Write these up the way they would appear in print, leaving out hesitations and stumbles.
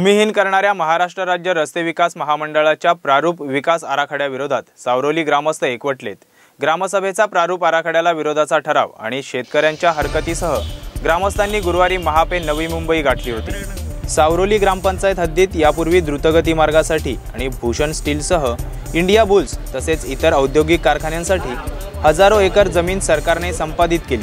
भूमिहीन करणाऱ्या महाराष्ट्र राज्य रस्ते विकास महामंडळाच्या प्रारूप विकास आराखड्याविरोधात सावरोली ग्रामस्थ एकवटलेत। ग्रामसभेचा प्रारूप आराखड्याला विरोधाचा ठराव आणि शेतकऱ्यांच्या हरकतीसह ग्रामस्थांनी गुरुवारी महापे नवी मुंबई गाठली होती। सावरोली ग्रामपंचायत हद्दीत यापूर्वी द्रुतगती मार्गासाठी आणि भूषण स्टीलसह इंडिया बुल्स तसेच इतर औद्योगिक कारखान्यांसाठी हजारो एकर जमीन सरकारने संपादित केली।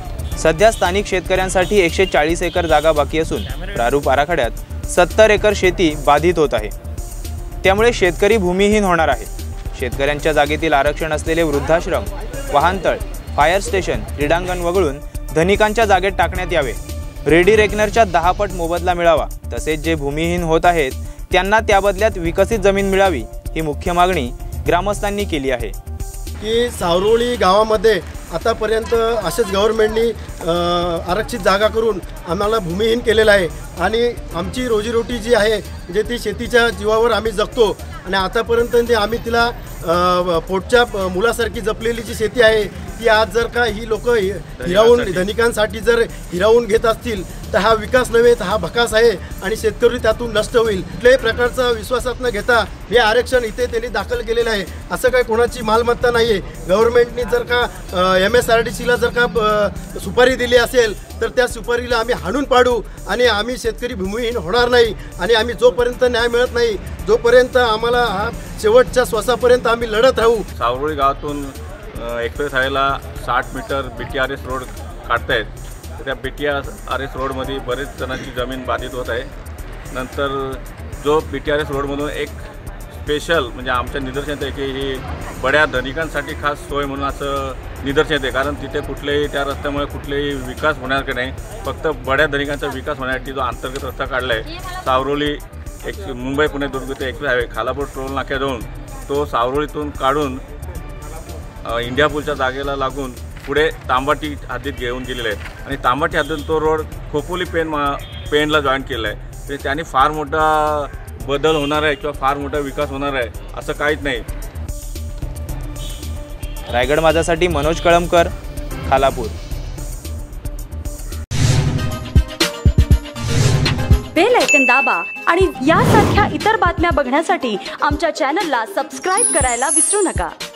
सध्या स्थानिक शेतकऱ्यांसाठी 140 एकर जागा बाकी असून प्रारूप आराखड्यात 70 एकर शेती बाधित होत आहे। त्यामुळे शेतकरी भूमिहीन होणार आहे। शेतकऱ्यांच्या जागेतील आरक्षण असलेले वृद्धाश्रम, वाहनतळ, फायर स्टेशन, क्रीडांगण वगळून धनिकांच्या जागेत टाकण्यात यावे। रेडी रेकनरच्या 10 पट मोबदला मिळावा। तसेच जे भूमिहीन होत आहेत त्यांना त्या बदल्यात विकसित जमीन मिळावी ही मुख्य मागणी ग्रामस्थांनी केली आहे। की सावरोली गावामध्ये आतापर्यंत असेच गव्हर्नमेंटनी आरक्षित जागा करून आम्हाला भूमिहीन केलेलं आहे आणि आमची रोजीरोटी जी आहे म्हणजे ती शेतीच्या जीवावर आम्ही जगतो आणि आतापर्यंत आम्ही तिला पोटच्या मुलासारखी जपलेली जी शेती आहे ती आज जर का ही लोक हिरावून धनिकांसाठी जर हिरावून घेत असतील तर हा विकास नव्हे तर हा भकास आहे आणि शेतकरी त्यातून नष्ट होईल। कुठल्याही प्रकारचा विश्वासात न घेता हे आरक्षण इथे त्यांनी दाखल केलेलं आहे। असं काही कोणाची मालमत्ता नाही आहे। गव्हर्नमेंटनी जर का MSRDCला जर का सुपारी दिली असेल तर त्या सुपारीला आम्ही हाणून पाडू आणि आम्ही शेतकरी भूमिहीन होणार नाही आणि आम्ही जोपर्यंत न्याय मिळत नाही जोपर्यंत आम्हाला हा शेवटच्या श्वासापर्यंत आम्ही लढत राहू। सावरोली गावातून एक्सप्रेस हायवेला 60 मीटर BTRS रोड काढतायत। त्या BTRS रोडमध्ये बरेच जणांची जमीन बाधित होत आहे। नंतर जो BTRS रोडमधून एक स्पेशल म्हणजे आमच्या निदर्शनात आहे की ही बड्या धनिकांसाठी खास सोय म्हणून असं निदर्शनात आहे। कारण तिथे कुठलेही त्या रस्त्यामुळे कुठलेही विकास होणार की नाही, फक्त बड्या धनिकांचा विकास होण्यासाठी जो अंतर्गत रस्ता काढला आहे सावरोली मुंबई पुणे दुर्गती एक्सप्रेस हायवे खालापूर टोल नाक्याजवळून तो सावरोलीतून काढून इंडिया बुलच्या जागेला लागून पुढे तांबाटी हद्दीत घेऊन गेलेला आहे आणि तांबाटी हद्दीतून तो रोड खोपोली पेनला जॉईन केला आहे। तर त्याने फार मोठा बदल होणार आहे किंवा फार मोठा विकास होणार आहे असं काहीच नाही। रायगड माझासाठी मनोज कळमकर, खालापूर। बेल आयकॉन दाबा आणि यासारख्या इतर बातम्या बघण्यासाठी आमच्या चॅनलला सबस्क्राइब करायला विसरू नका।